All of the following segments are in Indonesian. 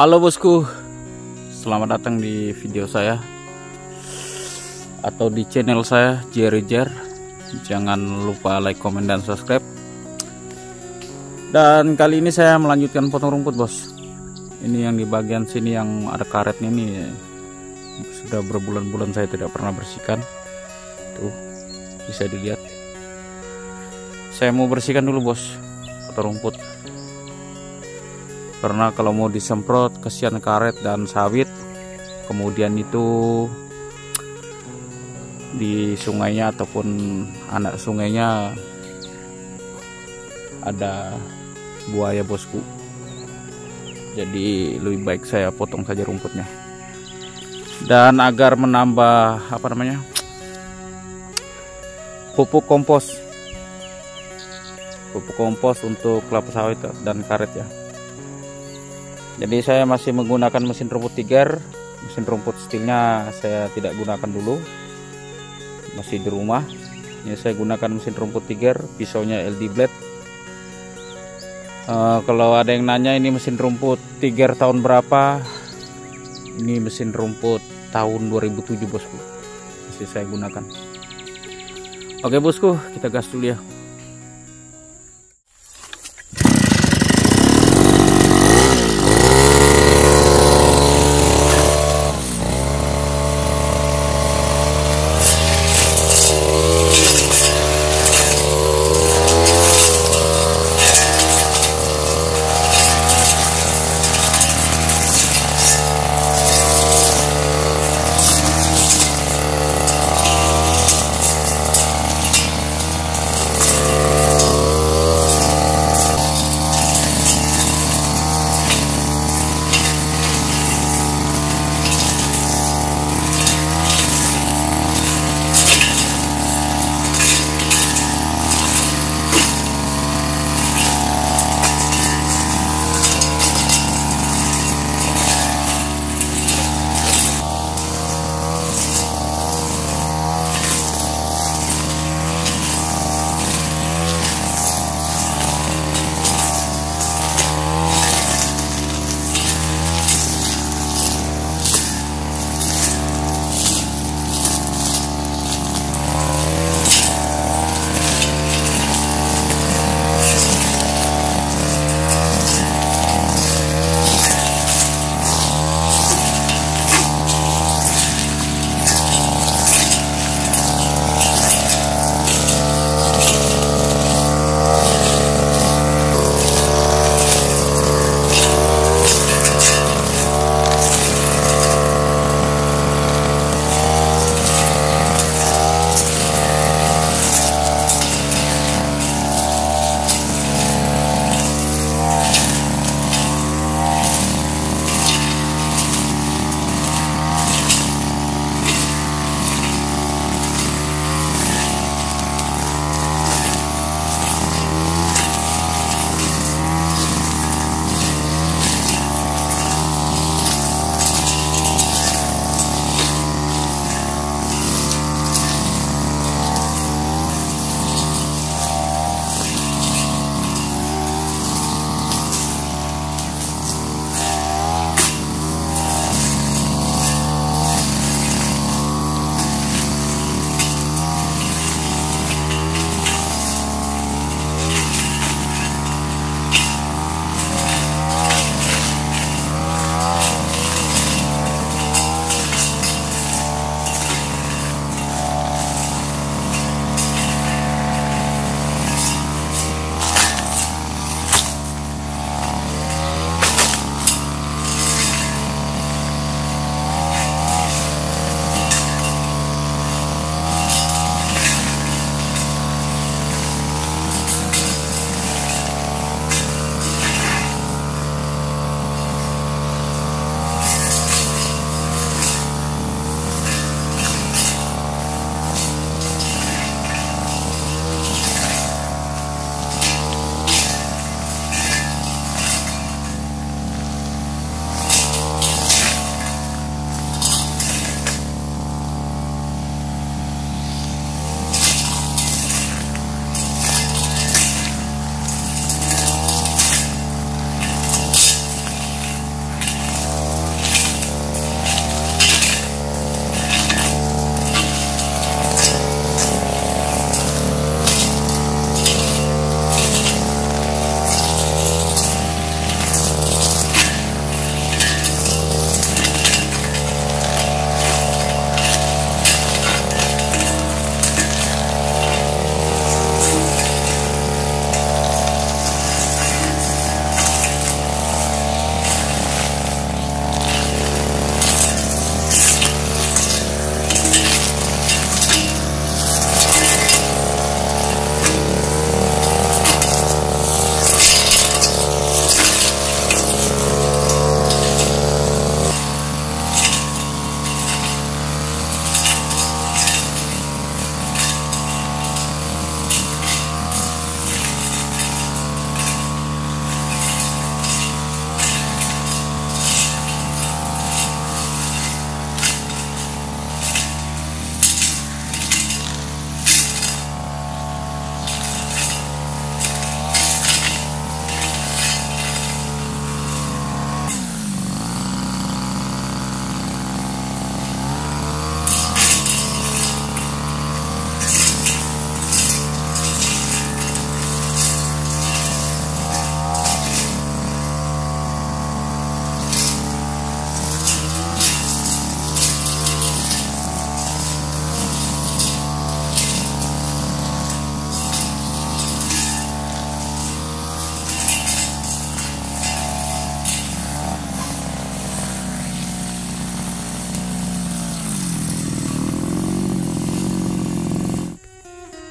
Halo bosku, selamat datang di video saya atau di channel saya Jer. Jangan lupa like, comment, dan subscribe. Dan kali ini saya melanjutkan potong rumput bos. Ini yang di bagian sini yang ada karetnya ini, sudah berbulan-bulan saya tidak pernah bersihkan. Tuh bisa dilihat. Saya mau bersihkan dulu bos potong rumput, karena kalau mau disemprot kasihan karet dan sawit, kemudian itu di sungainya ataupun anak sungainya ada buaya bosku. Jadi lebih baik saya potong saja rumputnya. Dan agar menambah pupuk kompos untuk kelapa sawit dan karet ya. Jadi saya masih menggunakan mesin rumput tiger. Mesin rumput steelnya saya tidak gunakan dulu, masih di rumah. Ini saya gunakan mesin rumput tiger, pisaunya LD blade. Kalau ada yang nanya ini mesin rumput tiger tahun berapa, ini mesin rumput tahun 2007 bosku, masih saya gunakan. Oke bosku, kita gas dulu ya.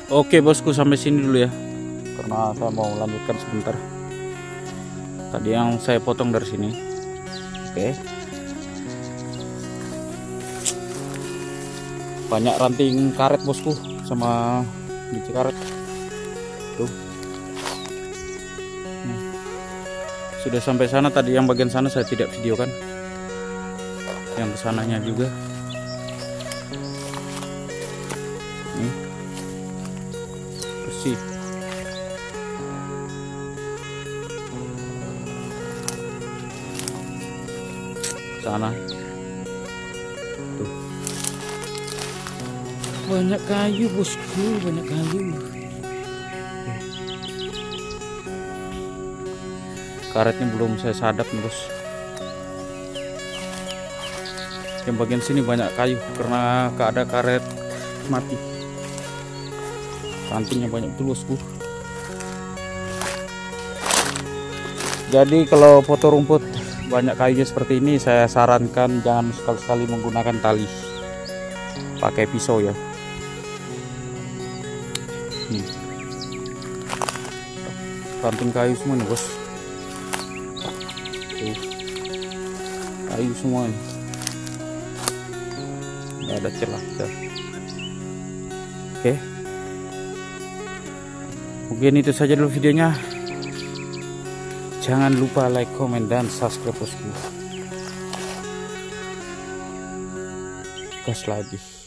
Oke bosku, sampai sini dulu ya, karena saya mau lanjutkan sebentar. Tadi yang saya potong dari sini. Oke. Banyak ranting karet bosku, sama biji karet. Tuh. Sudah sampai sana, tadi yang bagian sana saya tidak videokan. Yang kesananya juga. Nih. Bersih. Sana. Tuh. Banyak kayu bosku, banyak kayu. Karetnya belum saya sadap nih bos. Yang bagian sini banyak kayu karena ada karet mati. Rantingnya banyak tuh bosku. Jadi kalau potong rumput banyak kayunya seperti ini, saya sarankan jangan sekali-sekali menggunakan tali, pakai pisau ya. Nih. Ranting kayu semua nih bos. Tuh. Kayu semua nih. Nggak ada celah. Oke. Mungkin itu saja dulu videonya. Jangan lupa like, comment, dan subscribe bosku. Gas lagi.